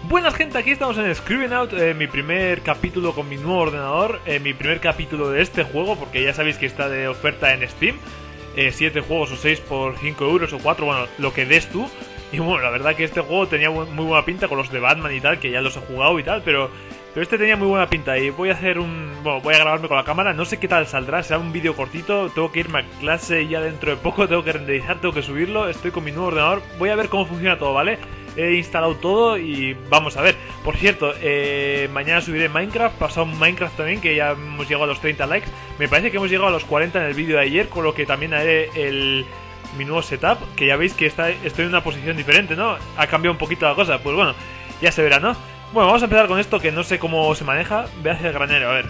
Buenas gente, aquí estamos en Scribbing Out, mi primer capítulo con mi nuevo ordenador, mi primer capítulo de este juego, porque ya sabéis que está de oferta en Steam, 7 juegos o 6 por 5 euros o 4, bueno, lo que des tú. Y bueno, la verdad que este juego tenía muy buena pinta con los de Batman y tal, que ya los he jugado y tal, pero este tenía muy buena pinta y voy a hacer voy a grabarme con la cámara, no sé qué tal saldrá, será un vídeo cortito, tengo que irme a clase ya dentro de poco, tengo que renderizar, tengo que subirlo, estoy con mi nuevo ordenador, voy a ver cómo funciona todo, ¿vale? He instalado todo y vamos a ver. Por cierto, mañana subiré Minecraft, pasado Minecraft también, que ya hemos llegado a los 30 likes. Me parece que hemos llegado a los 40 en el vídeo de ayer, con lo que también haré mi nuevo setup, que ya veis que estoy en una posición diferente, ¿no? Ha cambiado un poquito la cosa, pues bueno, ya se verá, ¿no? Bueno, vamos a empezar con esto que no sé cómo se maneja. Voy hacia el granero, a ver.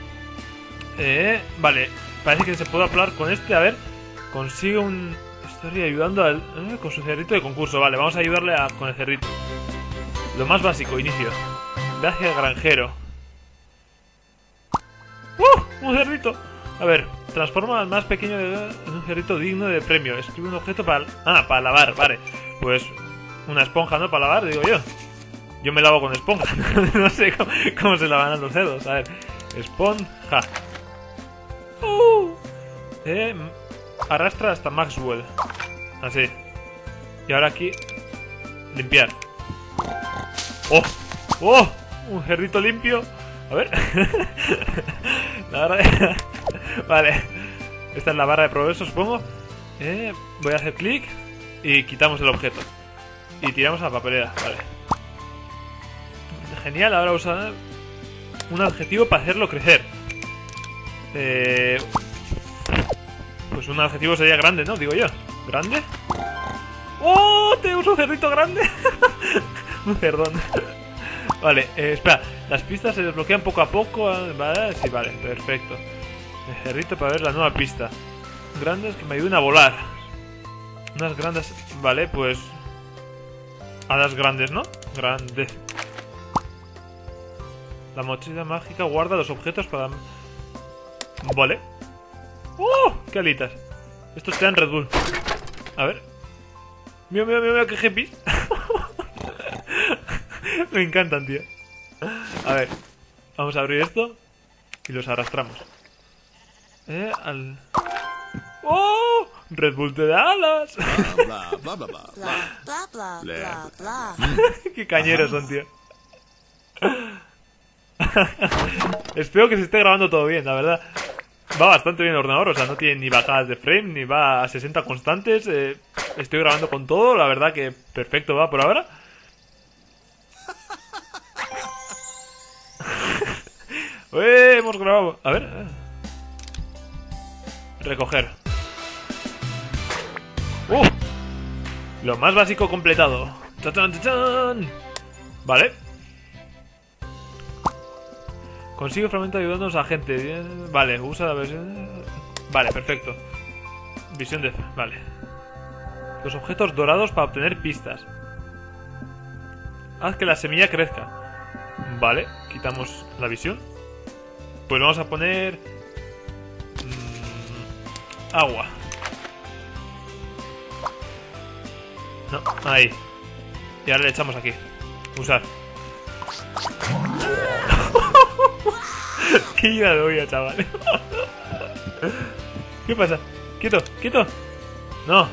Vale, parece que se puede hablar con este, a ver. Consigue un... Estoy ayudando al... con su cerdito de concurso, vale, vamos a ayudarle con el cerdito. Lo más básico, inicio. Ve hacia el granjero. ¡Un cerdito! A ver, transforma al más pequeño en un cerdito digno de premio. Escribe un objeto para... para lavar, vale. Pues una esponja, ¿no? Para lavar, digo yo. Yo me lavo con esponja. No sé cómo se lavan los cerdos. A ver, esponja. Arrastra hasta Maxwell. Así. Y ahora aquí limpiar. ¡Oh! Un cerdito limpio. A ver. La barra de... Vale. Esta es la barra de progreso, supongo. Voy a hacer clic y quitamos el objeto. Y tiramos a la papelera. Vale. Genial, ahora usar un adjetivo para hacerlo crecer. Pues un adjetivo sería grande, ¿no? Digo yo. ¿Grande? ¡Oh! ¡Tenemos un cerdito grande! Un cerdón. Vale, espera. Las pistas se desbloquean poco a poco. ¿Vale? Sí, vale, perfecto. El cerdito para ver la nueva pista. Grandes que me ayuden a volar. Unas grandes... Vale, pues... Alas grandes, ¿no? Grandes. La mochila mágica guarda los objetos para... Vale. ¡Oh! ¡Qué alitas! Estos te dan Red Bull. A ver. Mira, qué happy. Me encantan, tío. A ver. Vamos a abrir esto. Y los arrastramos. ¡Oh! Red Bull te da alas. Bla, bla, bla, bla, bla, Bla bla bla bla. Qué cañeros son, tío. Espero que se esté grabando todo bien, la verdad. Va bastante bien el ordenador, o sea, no tiene ni bajadas de frame, ni va a 60 constantes. Estoy grabando con todo, la verdad que perfecto va por ahora. Hemos grabado. A ver. Recoger. Lo más básico completado. ¡Chachán, chachán! Vale. Consigue fragmento ayudándonos a gente. Vale, usa la versión... Vale, perfecto. Visión de... Vale. Los objetos dorados para obtener pistas. Haz que la semilla crezca. Vale, quitamos la visión. Pues vamos a poner... agua. No, ahí. Y ahora le echamos aquí. Usar. Qué ida de olla, chaval. ¿Qué pasa? Quieto, quieto. No.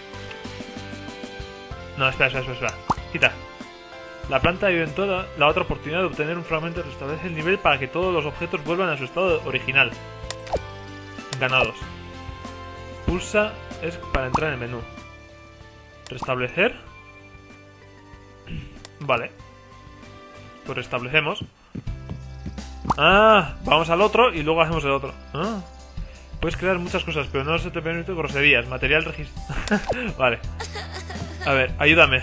No, espera. Quita. La planta ayuda en toda la otra oportunidad de obtener un fragmento. Restablece el nivel para que todos los objetos vuelvan a su estado original. Ganados. Pulsa es para entrar en el menú. Restablecer. Vale. Pues restablecemos. Vamos al otro y luego hacemos el otro. Puedes crear muchas cosas, pero no se te permite groserías. Material registrado. Vale. A ver, ayúdame.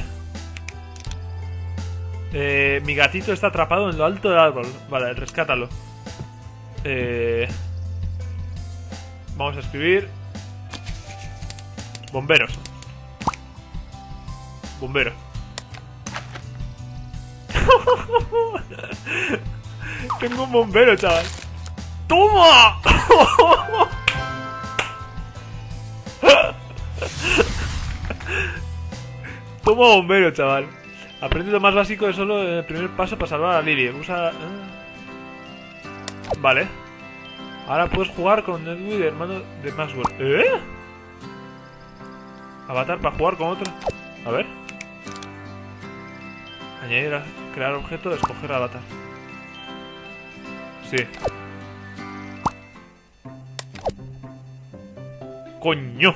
Mi gatito está atrapado en lo alto del árbol. Vale, rescátalo. Vamos a escribir bomberos. Bombero. Tengo un bombero, chaval. ¡Toma! Toma bombero, chaval. Aprende lo más básico de solo el primer paso para salvar a Lily. Usa... Vale. Ahora puedes jugar con Edwin, hermano de Maxwell. Avatar para jugar con otro. A ver. Añadir a crear objeto, escoger avatar. Sí. ¡Coño!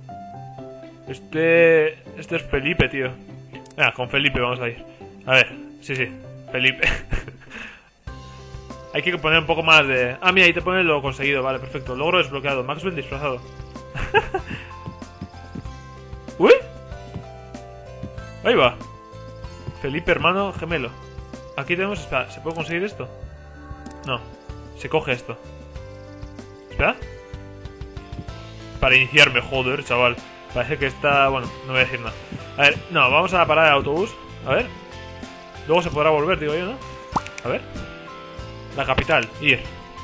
Este es Felipe, tío. Venga, con Felipe vamos a ir. A ver, sí, Felipe. Hay que poner un poco más de... Ah, mira, ahí te pone lo conseguido. Vale, perfecto. Logro desbloqueado. Maxwell disfrazado. ¡Uy! Ahí va. Felipe, hermano gemelo. Aquí tenemos... Espera, ¿se puede conseguir esto? No. Se coge esto. Espera. Para iniciarme, joder, chaval. Parece que está... Bueno, no voy a decir nada. A ver, no, vamos a parar el autobús. A ver. Luego se podrá volver, digo yo, ¿no? A ver. La capital, ir.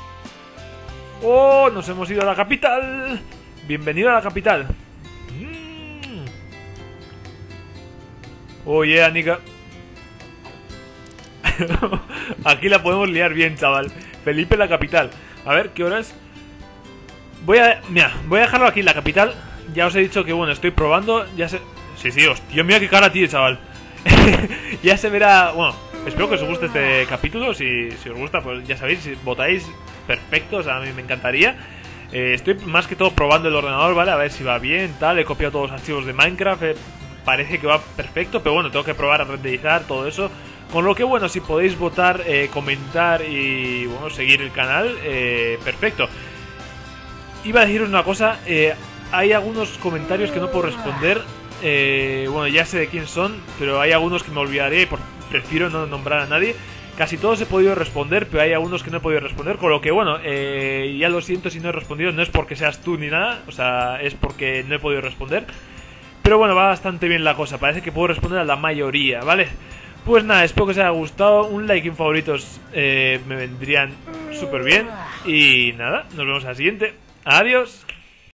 ¡Oh! Nos hemos ido a la capital. Bienvenido a la capital. Oh yeah, Nika. Aquí la podemos liar bien, chaval. Felipe, la capital. A ver, ¿qué horas? Mira, voy a dejarlo aquí en la capital. Ya os he dicho que, bueno, estoy probando. Ya se... Sí, hostia, mira qué cara tiene, chaval. Ya se verá... Bueno, espero que os guste este capítulo. Si os gusta, pues ya sabéis, si votáis, perfecto, o sea, a mí me encantaría. Estoy más que todo probando el ordenador, ¿vale? A ver si va bien, tal. He copiado todos los archivos de Minecraft. Parece que va perfecto, pero bueno, tengo que probar a renderizar todo eso. Con lo que, bueno, si podéis votar, comentar y, bueno, seguir el canal, perfecto. Iba a deciros una cosa, hay algunos comentarios que no puedo responder. Bueno, ya sé de quién son, pero hay algunos que me olvidaré y prefiero no nombrar a nadie. Casi todos he podido responder, pero hay algunos que no he podido responder. Con lo que, bueno, ya lo siento si no he respondido. No es porque seas tú ni nada, o sea, es porque no he podido responder. Pero bueno, va bastante bien la cosa. Parece que puedo responder a la mayoría, ¿vale? Pues nada, espero que os haya gustado. Un like y un favoritos me vendrían súper bien. Y nada, nos vemos al siguiente. Adiós.